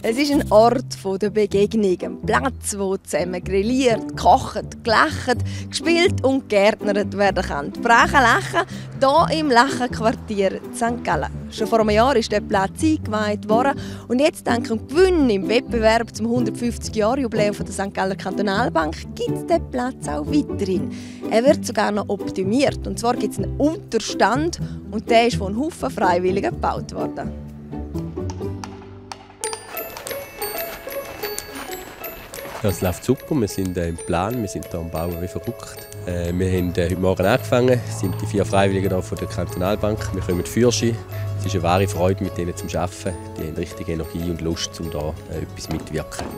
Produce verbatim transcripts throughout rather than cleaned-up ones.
Es ist ein Ort der Begegnung, ein Platz, wo zusammen grilliert, gekocht, gelacht, gespielt und gärtnert werden kann. Die Brache Lachen hier im Lachenquartier Sankt Gallen. Schon vor einem Jahr ist der Platz eingeweiht worden und jetzt dank dem Gewinn im Wettbewerb zum hundertfünfzig-Jahr-Jubiläum der Sankt Galler Kantonalbank gibt es den Platz auch weiterhin. Er wird sogar noch optimiert. Und zwar gibt es einen Unterstand und der ist von einem Haufen Freiwilligen gebaut worden. Ja, es läuft super, wir sind äh, im Plan, wir sind hier am Bauen wie verrückt. Äh, wir haben äh, heute Morgen angefangen, sind die vier Freiwilligen hier von der Kantonalbank. Wir kommen für sie. Es ist eine wahre Freude, mit ihnen zu arbeiten. Die haben richtig Energie und Lust, um hier äh, etwas mitzuwirken.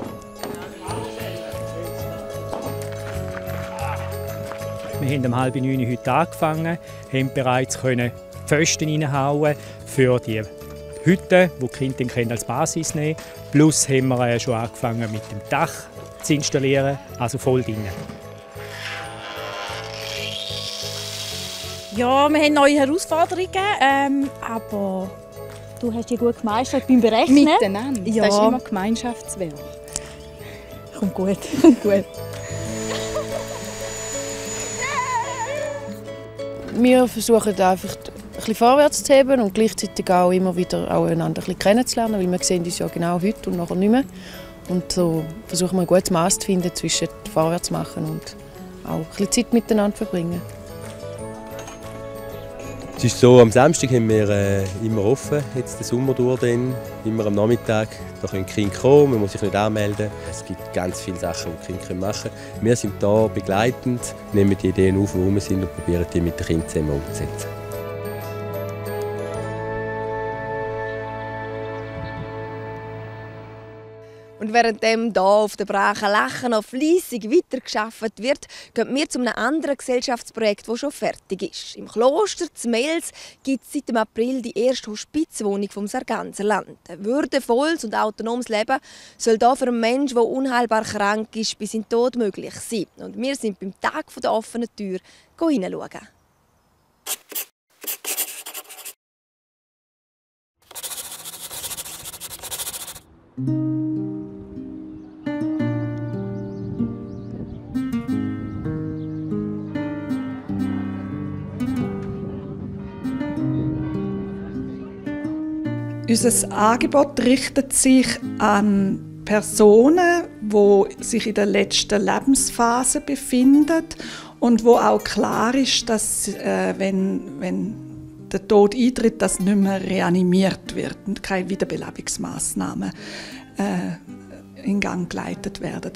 Wir haben um halb neun heute angefangen, haben bereits die Pfosten reinhauen für die Hütten, die die Kinder als Basis nehmen können. Plus haben wir schon angefangen mit dem Dach zu installieren, also voll drin. Ja, wir haben neue Herausforderungen, ähm, aber du hast die gut gemeistert beim Berechnen. Miteinander, ja. Das ist immer Gemeinschaftswerk. Kommt gut, kommt gut. Wir versuchen einfach ein bisschen vorwärts zu heben und gleichzeitig auch immer wieder auch einander ein bisschen kennenzulernen, weil wir sehen uns ja genau heute und nachher nicht mehr. Und so versuchen wir ein gutes Maß zu finden zwischen vorwärts machen und auch ein bisschen Zeit miteinander verbringen. Es ist so, am Samstag haben wir äh, immer offen, jetzt den Sommer durch, dann, immer am Nachmittag. Da können die Kinder kommen, man muss sich nicht anmelden. Es gibt ganz viele Sachen, die die Kinder machen können. Wir sind hier begleitend, nehmen die Ideen auf, wo wir sind und probieren die mit den Kindern zusammen umzusetzen. Und währenddem hier auf der Brache Lachen noch fleissig weitergearbeitet wird, gehen wir zu einem anderen Gesellschaftsprojekt, das schon fertig ist. Im Kloster Zmels gibt es seit dem April die erste Hospizwohnung vom Sarganserland. Ein würdevolles und autonomes Leben soll hier für einen Menschen, der unheilbar krank ist, bis in den Tod möglich sein. Und wir sind beim Tag der offenen Tür hineinschauen. Unser Angebot richtet sich an Personen, die sich in der letzten Lebensphase befinden und wo auch klar ist, dass äh, wenn, wenn der Tod eintritt, dass nicht mehr reanimiert wird und keine Wiederbelebungsmaßnahmen äh, in Gang geleitet werden.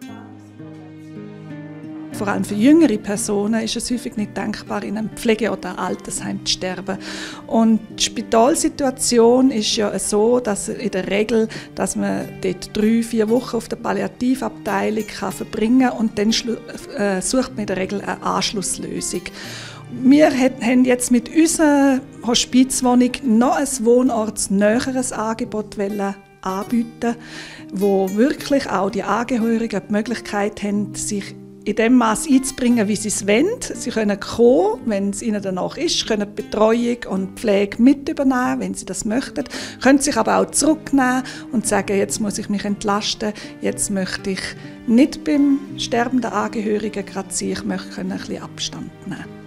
Vor allem für jüngere Personen ist es häufig nicht denkbar, in einem Pflege- oder Altersheim zu sterben. Und die Spitalsituation ist ja so, dass in der Regel, dass man dort drei, vier Wochen auf der Palliativabteilung kann verbringen kann und dann äh, sucht man in der Regel eine Anschlusslösung. Wir haben jetzt mit unserer Hospizwohnung noch ein wohnortsnäheres Angebot anbieten, wo wirklich auch die Angehörigen die Möglichkeit haben, sich in dem Maß einzubringen, wie sie es wollen. Sie können kommen, wenn es ihnen danach ist, können Betreuung und Pflege mit übernehmen, wenn sie das möchten, können sich aber auch zurücknehmen und sagen, jetzt muss ich mich entlasten, jetzt möchte ich nicht beim sterbenden Angehörigen gerade sein, ich möchte ein bisschen Abstand nehmen.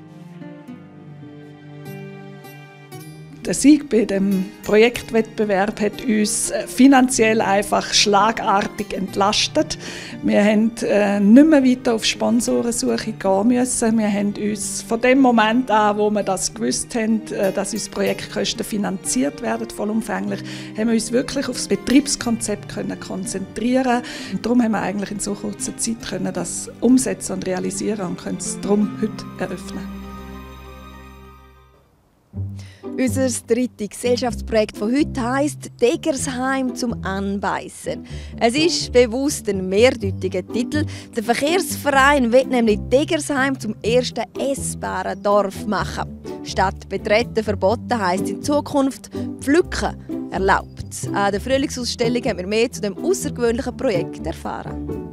Der Sieg bei dem Projektwettbewerb hat uns finanziell einfach schlagartig entlastet. Wir mussten äh, nicht mehr weiter auf Sponsorensuche gehen müssen. Wir haben uns von dem Moment an, wo wir das gewusst haben, äh, dass uns Projektkosten finanziert werden, vollumfänglich, haben wir uns wirklich auf das Betriebskonzept können konzentrieren. Und darum haben wir eigentlich in so kurzer Zeit können das umsetzen und realisieren und können es darum heute eröffnen. Unser drittes Gesellschaftsprojekt von heute heisst «Degersheim zum Anbeissen». Es ist bewusst ein mehrdeutiger Titel. Der Verkehrsverein will nämlich Degersheim zum ersten essbaren Dorf machen. Statt «Betreten verboten» heisst in Zukunft «Pflücken erlaubt». An der Frühlingsausstellung haben wir mehr zu dem außergewöhnlichen Projekt erfahren.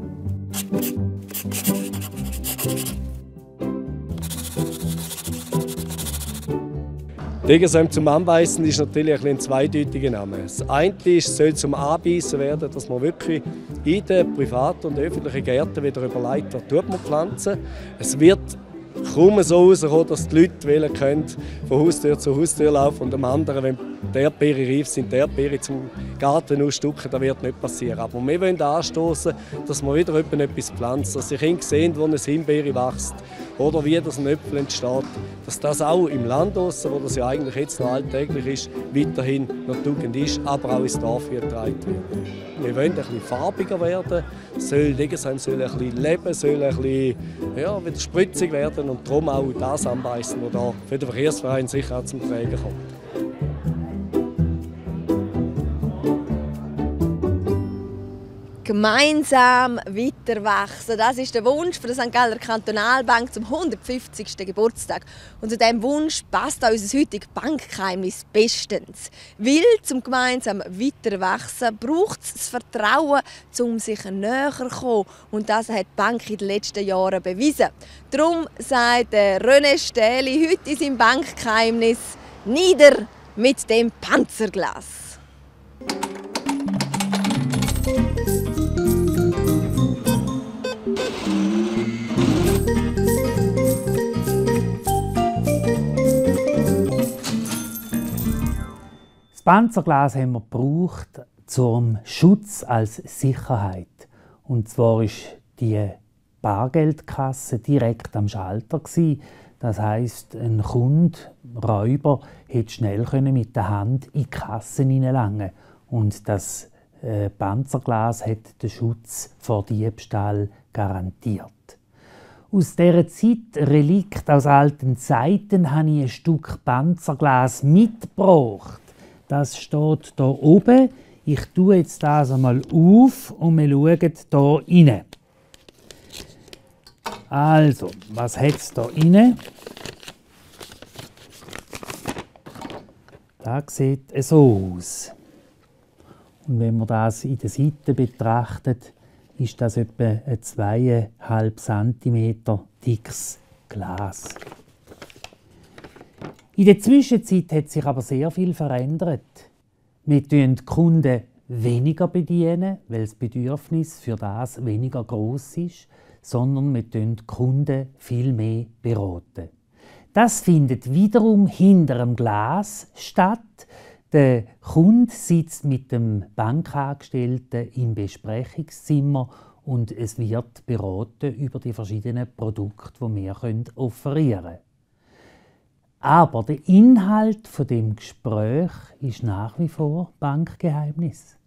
Degersheim zum Anbeißen ist natürlich ein, ein zweideutiger Name. Das eine ist, soll zum Anbeißen werden, dass man wirklich in den privaten und öffentlichen Gärten wieder überlegt, was tut man pflanzen. Es wird kaum so rauskommen, dass die Leute wählen können, von Haustür zu Haustür laufen und am anderen, wenn die Erdbeere reif sind, die Erdbeere zum Garten ausstucken, das wird nicht passieren. Aber wir wollen anstoßen, dass man wieder etwas pflanzt, dass die Kinder sehen, wo eine Himbeere wächst oder wie das ein Äpfel entsteht, dass das auch im Land draussen, wo das ja eigentlich jetzt noch alltäglich ist, weiterhin noch Tugend ist, aber auch ins Dorf getragen wird. Wir wollen ein bisschen farbiger werden, soll Degersheim soll ein bisschen leben, soll ein bisschen ja, wieder spritzig werden und darum auch das anbeißen, was da für den Verkehrsverein sicher auch zum Tragen kommt. Gemeinsam weiterwachsen. Das ist der Wunsch der Sankt Galler Kantonalbank zum hundertfünfzigsten Geburtstag. Und zu diesem Wunsch passt auch unser heutiges Bankgeheimnis bestens. Weil zum gemeinsam weiterwachsen braucht es das Vertrauen, um sich näher zu kommen. Und das hat die Bank in den letzten Jahren bewiesen. Darum sagt René Stähli heute in seinem Bankgeheimnis «Nieder mit dem Panzerglas». Das Panzerglas haben wir gebraucht zum Schutz als Sicherheit. Und zwar ist die Bargeldkasse direkt am Schalter gsi. Das heisst, ein Kunde, Räuber, hätte schnell mit der Hand in die Kasse hineinlangen. Und das äh, Panzerglas hat den Schutz vor Diebstahl garantiert. Aus dieser Zeit, Relikt aus alten Zeiten, habe ich ein Stück Panzerglas mitgebracht. Das steht hier oben. Ich tue jetzt das einmal auf und wir schauen hier rein. Also, was hat es hier rein? Das sieht so aus. Und wenn man das in der Seite betrachtet, ist das etwa ein zweieinhalb Zentimeter dickes Glas. In der Zwischenzeit hat sich aber sehr viel verändert. Wir bedienen die Kunden weniger, bedienen, weil das Bedürfnis für das weniger groß ist, sondern wir bedienen die Kunden viel mehr beraten. Das findet wiederum hinter dem Glas statt. Der Kunde sitzt mit dem Bankangestellten im Besprechungszimmer und es wird beraten über die verschiedenen Produkte, die wir offerieren können. Aber der Inhalt von dem Gespräch ist nach wie vor Bankgeheimnis.